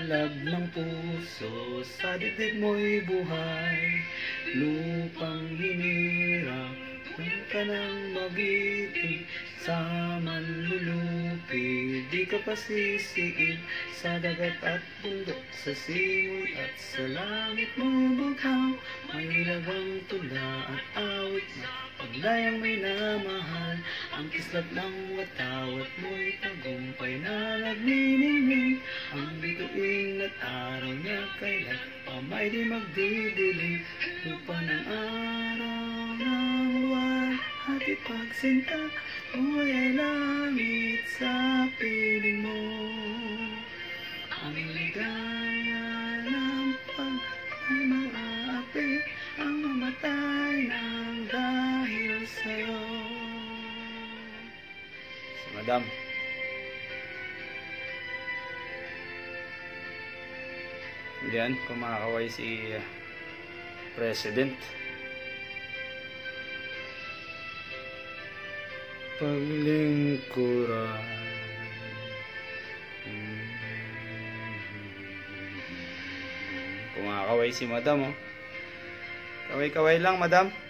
alab ng puso, sa dibdib mo'y buhay. Lupang hinirang ka nang mabitin, sa manlulupi di ka pasisiin. Sa dagat at bundok, sa simoy at sa langit mo bughaw, may ilabang tula at awit na paglayang may namahal. Ang kislap ng watawat mo'y tagumpay na nagniningning. Ang bituin at araw niya kailan pa may di magdidilim. Lupa ng araw ng buwan at ipagsinta, buhay ay langit sa piling mo. Ang ligaya ng pag ay maapi, ang mamatay ng dahil sa'yo. Si Madam. Yan, kumakaway si President. Paglingkuran. Kumakaway si Madam, oh. Kaway-kaway lang, Madam.